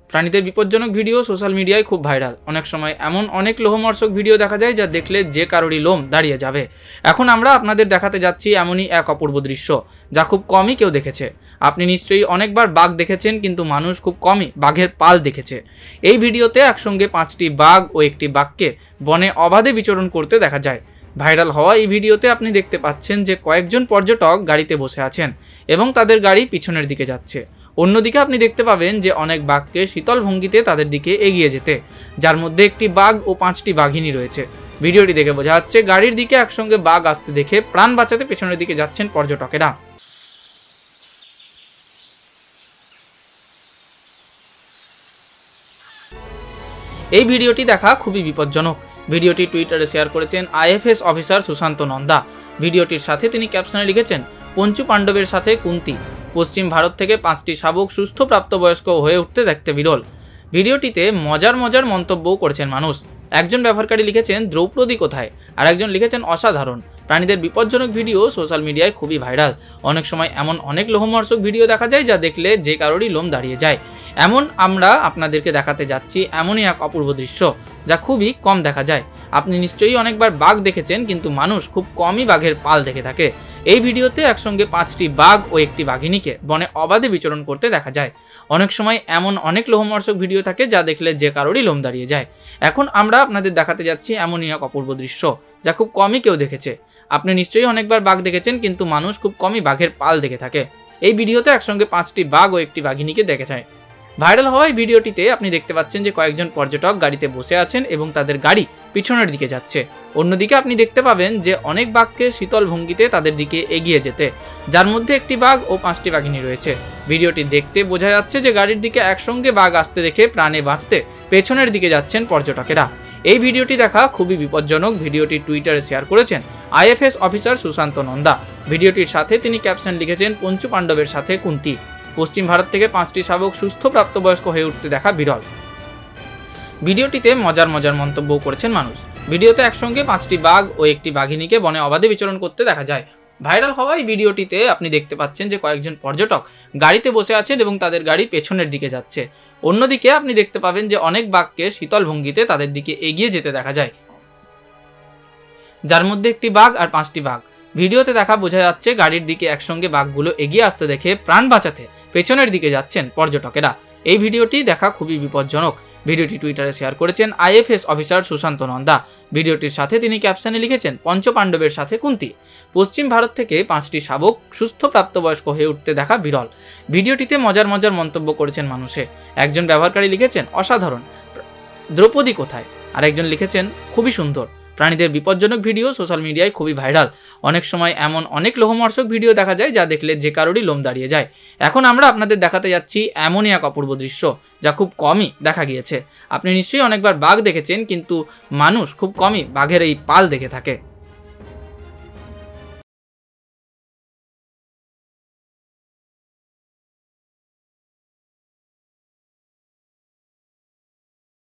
প্রাণীদের বিপজ্জনক video social মিডিয়ায় খুব ভাইরাল। অনেক সময় এমন অনেক লোমহর্ষক ভিডিও দেখা যায় যা দেখলে যে কারোরই লোম দাঁড়িয়ে যাবে। এখন আমরা আপনাদের দেখাতে যাচ্ছি এমনই এক অপূর্ব দৃশ্য যা খুব কমই কেউ দেখেছে। আপনি নিশ্চয়ই অনেকবার বাঘ দেখেছেন, কিন্তু মানুষ খুব কমই বাঘের পাল দেখেছে। এই ভিডিওতে একসঙ্গে 5টি বাঘ ও একটি বাঘকে বনে অবাধে বিচরণ করতে দেখা যায়। ভাইরাল হওয়া এই ভিডিওতে আপনি দেখতে পাচ্ছেন যে কয়েকজন পর্যটক গাড়িতে বসে আছেন এবং তাদের গাড়ি পিছনের দিকে যাচ্ছে। অন্যদিকে আপনি দেখতে পাবেন যে অনেক বাঘকে শীতল ভঙ্গিতে তাদের দিকে এগিয়ে যেতে, যার মধ্যে একটি বাঘ ও 5টি বাঘিনী রয়েছে। ভিডিওটি দেখে বোঝা যাচ্ছে গাড়ির দিকে একসঙ্গে বাঘ আসতে দেখে প্রাণ বাঁচাতে পেছনের দিকে যাচ্ছেন পর্যটকেরা। এই ভিডিওটি দেখা খুবই বিপজ্জনক। ভিডিওটি টুইটারে শেয়ার করেছেন আইএফএস অফিসার সুশান্ত নন্দা। ভিডিওটির সাথে তিনি ক্যাপশনে লিখেছেন, পঞ্চু পাণ্ডবের সাথে কুন্তি, পশ্চিম ভারত থেকে 5টি শাবক সুস্থ প্রাপ্তবয়স্ক হয়ে উঠতে দেখতে বিরল। ভিডিওটিতে মজার মন্তব্যও করেছেন মানুষ। একজন ব্যবহারকারী লিখেছেন দ্রৌপদী কোথায়, আর একজন লিখেছেন অসাধারণ। প্রাণীদের বিপজ্জনক ভিডিও সোশ্যাল মিডিয়ায় খুবই ভাইরাল। অনেক সময় এমন অনেক লোমহর্ষক ভিডিও দেখা যায় যা দেখলে যে কারোরই লোম দাঁড়িয়ে যায়। এমন আমরা আপনাদেরকে দেখাতে যাচ্ছি এমনই এক অপূর্ব দৃশ্য যা খুবই কম দেখা যায়। আপনি নিশ্চয়ই অনেকবার বাঘ দেখেছেন, কিন্তু মানুষ খুব কমই বাঘের পাল দেখে থাকে। এই ভিডিওতে একসঙ্গে 5টি বাঘ ও একটি বাঘিনীকে বনে অবাধে বিচরণ করতে দেখা যায়। অনেক সময় এমন অনেক লোমহর্ষক ভিডিও থাকে যা দেখলে যে কারোরই লোম দাঁড়িয়ে যায়। এখন আমরা আপনাদের দেখাতে যাচ্ছি এমনই এক অপূর্ব দৃশ্য যা খুব কমই কেউ দেখেছে। আপনি নিশ্চয়ই অনেকবার বাঘ দেখেছেন, কিন্তু মানুষ খুব কমই বাঘের পাল দেখে থাকে। এই ভিডিওতে একসঙ্গে 5টি বাঘ ও একটি বাঘিনীকে দেখে যায়। ভাইরাল হওয়া এই ভিডিওটিতে আপনি দেখতে পাচ্ছেন যে কয়েকজন পর্যটক গাড়িতে বসে আছেন এবং তাদের গাড়ি পিছনের দিকে যাচ্ছে। অন্যদিকে আপনি দেখতে পাবেন যে অনেক বাঘকে শীতল ভঙ্গিতে তাদের দিকে এগিয়ে যেতে, যার মধ্যে একটি বাঘ ও 5টি বাঘিনী রয়েছে। ভিডিওটি দেখতে বোঝা যাচ্ছে যে গাড়ির দিকে একসঙ্গে বাঘ আসতে দেখে প্রাণে বাঁচতে পেছনের দিকে যাচ্ছেন পর্যটকেরা। এই ভিডিওটি দেখা খুবই বিপজ্জনক। ভিডিওটি টুইটারে শেয়ার করেছেন আইএফএস অফিসার সুশান্ত নন্দা। ভিডিওটির সাথে তিনি ক্যাপশন লিখেছেন, পঞ্চু পাণ্ডবের সাথে কুন্তি, পশ্চিম ভারত থেকে 5টি শাবক সুস্থ প্রাপ্তবয়স্ক হয়ে উঠতে দেখা বিরল। ভিডিওটিতে মজার মন্তব্যও করেছেন মানুষ। ভিডিওতে একসঙ্গে 5টি বাঘ ও একটি বাঘিনীকে বনে অবাধে বিচরণ করতে দেখা যায়। ভাইরাল হওয়া এই ভিডিওটিতে আপনি দেখতে পাচ্ছেন যে কয়েকজন পর্যটক গাড়িতে বসে আছেন এবং তাদের গাড়ি পেছনের দিকে যাচ্ছে। অন্যদিকে আপনি দেখতে পাবেন যে অনেক বাঘকে শীতল ভঙ্গিতে তাদের দিকে এগিয়ে যেতে দেখা যায়, যার মধ্যে একটি বাঘ আর 5টি বাঘ। ভিডিওতে দেখা বোঝা যাচ্ছে গাড়ির দিকে একসঙ্গে বাঘগুলো এগিয়ে আসতে দেখে প্রাণ বাঁচাতে পেছনের দিকে যাচ্ছেন পর্যটকেরা। এই ভিডিওটি দেখা খুবই বিপজ্জনক। ভিডিওটি টুইটারে শেয়ার করেছেন আইএফএস অফিসার সুশান্ত নন্দা। ভিডিওটির সাথে তিনি ক্যাপশনে লিখেছেন, পঞ্চ পাণ্ডবের সাথে কুন্তি, পশ্চিম ভারত থেকে 5টি শাবক সুস্থ প্রাপ্তবয়স্ক হয়ে উঠতে দেখা বিরল। ভিডিওটিতে মজার মন্তব্য করেছেন মানুষে। একজন ব্যবহারকারী লিখেছেন অসাধারণ, দ্রৌপদী কোথায়, আর একজন লিখেছেন খুবই সুন্দর। প্রাণীদের বিপজ্জনক ভিডিও সোশ্যাল মিডিয়ায় খুবই ভাইরাল। অনেক সময় এমন অনেক লোমহর্ষক ভিডিও দেখা যায় যা দেখলে যে কারোরই লোম দাঁড়িয়ে যায়। এখন আমরা আপনাদের দেখাতে যাচ্ছি এমনই এক অপূর্ব দৃশ্য যা খুব কমই দেখা গিয়েছে। আপনি নিশ্চয়ই অনেকবার বাঘ দেখেছেন, কিন্তু মানুষ খুব কমই বাঘের এই পাল দেখে থাকে।